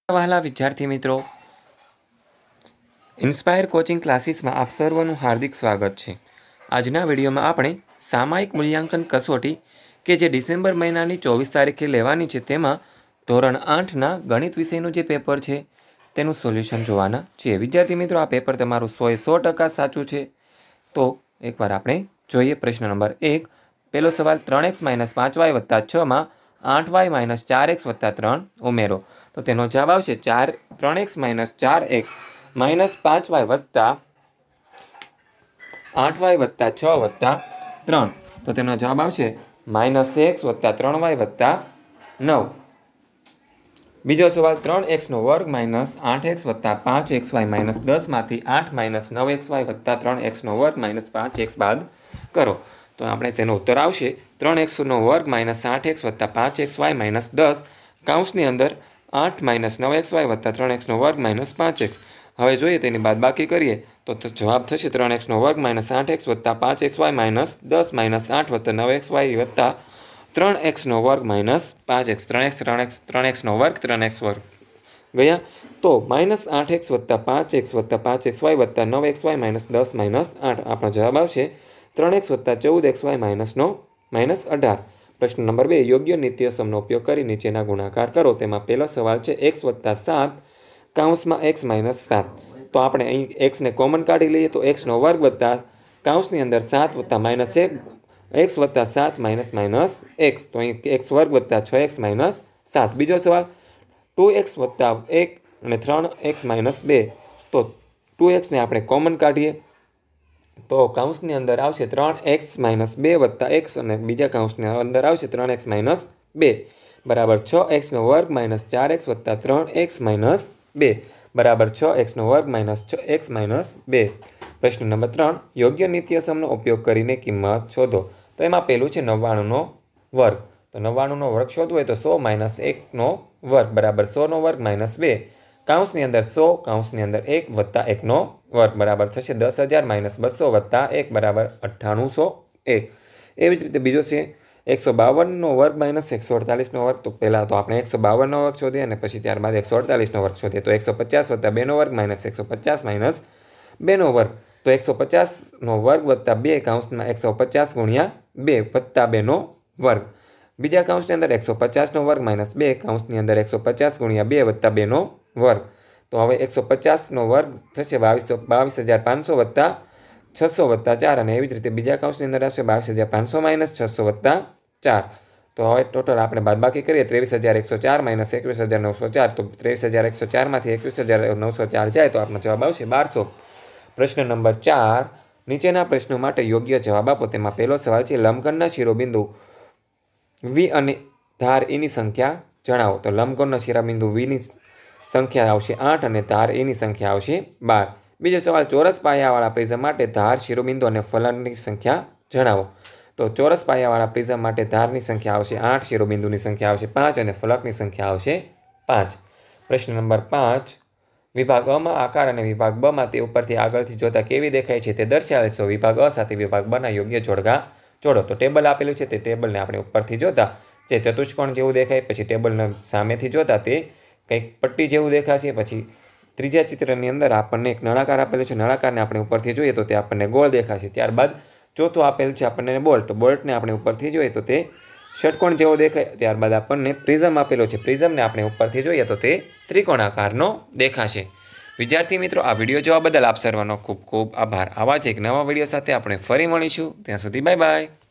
વહાલા વિદ્યાર્થી મિત્રો, ઇન્સ્પાયર કોચિંગ ક્લાસીસમાં આપ સર્વનું હાર્દિક સ્વાગત છે। આજના વિડીયોમાં આપણે સામાયિક મૂલ્યાંકન કસોટી કે જે ડિસેમ્બર મહિનાની 24 તારીખે લેવાની છે તેમાં ધોરણ 8ના ગણિત વિષયનું જે પેપર છે તેનું સોલ્યુશન જોવાના છે। વિદ્યાર્થી મિત્રો, આ પેપર તમારું 100% સાચું છે। તો એકવાર આપણે જોઈએ પ્રશ્ન નંબર 1। પહેલો સવાલ 3x - 5y + 6 માં 8y - 4x + 3 ઉમેરો। તો તેનો જવાબ આવશે 3x - 4x - 5y + 8y + 6 + 3। તો તેનો જવાબ આવશે -x + 3y + 9। બીજો સવાલ 3x² - 8x + 5xy - 10 માંથી 8 - 9xy + 3x² - 5x બાદ કરો। તો આપણે તેનો ઉત્તર આવશે 3x² - 8x + 5xy - 10 કૌંસની અંદર 8 - 9xy + 3x² - 5x। હવે જોઈએ તેની બાદબાકી કરીએ તો જવાબ થશે 3x² - 8x + 5xy - 10 - 8 + 9xy + 3x² - 5x। 3x² 3x² ગયા તો -8x + 5x + 5xy + 9xy - 10 - 8। આપણો જવાબ આવશે 3x + 14xy - 9 - 18। પ્રશ્ન નંબર 2। યોગ્ય નિત્યસમનો ઉપયોગ કરી નીચેના ગુણાકાર કરો। તેમાં પહેલો સવાલ છે x + 7 કૌંસમાં x - 7। તો આપણે અહીં x ને કોમન કાઢી લઈએ તો x² વત્તા કૌંસની અંદર 7 વત્તા -1 x + 7 - -1। તો અહીં x² + 6x - 7। બીજો સવાલ 2x + 1 અને 3x - 2। તો 2x ને આપણે કોમન કાઢીએ તો કૌંસની અંદર આવશે 3x - 2 વત્તા x અને બીજા કૌંસની અંદર આવશે 3x - 2 બરાબર 6x² - 4x વત્તા 3x - 2 બરાબર 6x² - 6x - 2। પ્રશ્ન નંબર 3। યોગ્ય નિત્યસમનો ઉપયોગ કરીને કિંમત શોધો। તો એમાં પહેલું છે 99નો વર્ગ। તો 99નો વર્ગ શોધવો હોય તો 100 - 1નો વર્ગ બરાબર 100² - 2 કૌંસની અંદર 100 કૌંસની અંદર 1 વત્તા 1નો વર્ગ બરાબર થશે 10,000 - 200 વત્તા 1 બરાબર 9801। એવી જ રીતે બીજો છે 152નો વર્ગ - 148નો વર્ગ। તો પહેલાં તો આપણે 152નો વર્ગ શોધીએ અને પછી ત્યારબાદ 148નો વર્ગ શોધીએ। તો 150 વત્તા 2નો વર્ગ - 150 - 2નો વર્ગ। તો 150નો વર્ગ વત્તા 2 કૌંસમાં 150 × 2 વત્તા 2નો વર્ગ। બીજા કૌંસની અંદર 150નો વર્ગ - 2 કૌંસની અંદર 150 × 2 વત્તા 2નો વર્ગ। તો હવે 150નો વર્ગ થશે 22,500 વત્તા 600 વત્તા 4 અને એવી જ રીતે બીજા કૌંસની અંદર આવશે 22,500 - 600 વત્તા 4। તો હવે ટોટલ આપણે બાદબાકી કરીએ 23,104 - 21,904। તો 23,104 માંથી 21,904 જાય તો આપણો જવાબ આવશે 1200। પ્રશ્ન નંબર 4। નીચેના પ્રશ્નો માટે યોગ્ય જવાબ આપો। તેમાં પહેલો સવાલ છે લંબઘનના શિરોબિંદુ V અને ધાર E ની સંખ્યા જણાવો। તો લંબઘનના શિરોબિંદુ V ની સંખ્યા આવશે 8 અને ધાર E ની સંખ્યા આવશે 12। બીજો સવાલ ચોરસ પાયાવાળા પ્રિઝમ માટે ધાર શિરોબિંદુ અને ફલકની સંખ્યા જણાવો। તો ચોરસ પાયાવાળા પ્રિઝમ માટે ધારની સંખ્યા આવશે 8, શિરોબિંદુની સંખ્યા આવશે 5 અને ફલકની સંખ્યા આવશે 5। પ્રશ્ન નંબર 5। વિભાગ અમાં આકાર અને વિભાગ બમાં તે ઉપરથી આગળથી જોતા કેવી દેખાય છે તે દર્શાવે છે। વિભાગ અ સાથે વિભાગ બના યોગ્ય જોડકા જોડો। તો ટેબલ આપેલું છે તે ટેબલને આપણે ઉપરથી જોતા જે ચતુષ્કોણ જેવું દેખાય, પછી ટેબલને સામેથી જોતા તે કંઈક પટ્ટી જેવું દેખાશે। પછી ત્રીજા ચિત્રની અંદર આપણને એક નળાકાર આપેલું છે, નળાકારને આપણે ઉપરથી જોઈએ તો તે આપણને ગોળ દેખાશે। ત્યારબાદ ચોથું આપેલું છે આપણને બોલ્ટ, બોલ્ટને આપણે ઉપરથી જોઈએ તો તે ષટકોણ જેવો દેખાય। ત્યારબાદ આપણને પ્રિઝમ આપેલો છે, પ્રિઝમને આપણે ઉપરથી જોઈએ તો તે ત્રિકોણાકારનો દેખાશે। વિદ્યાર્થી મિત્રો, આ વિડીયો જોવા બદલ આપ સર્વનો ખૂબ ખૂબ આભાર। આવા જ એક નવા વિડીયો સાથે આપણે ફરી મળીશું। ત્યાં સુધી બાય બાય।